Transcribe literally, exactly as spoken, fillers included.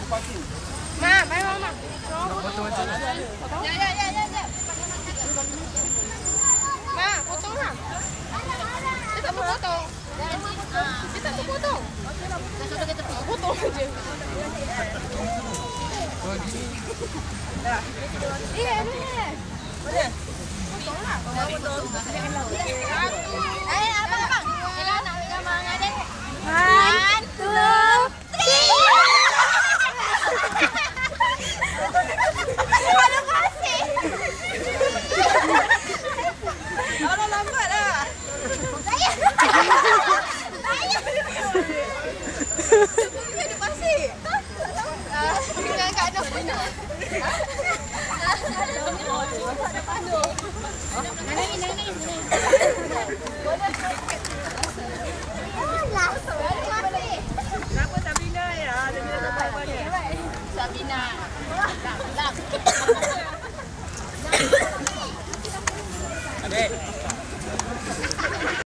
Ma, mai mama. Ya, ya, ya, ya, ya. Ma, potong lah. Kita mau potong. Kita mau potong. Potong aja. Iya, ini. Potong lah. Potong. Eh, abang, abang. Kita nak pegang mangga deh. One, two, three. Ada kasih. Kalau lambat lah. Saya. Saya. Sebelumnya ada pasir. Ah, dengan Kak Noh benar. Ada pandu. Mana ni, mana ni? Boleh. Alah, ada pasir. Kenapa Sabina ya? Sabina tak banyak. Sabina. Lak, lak. Adik.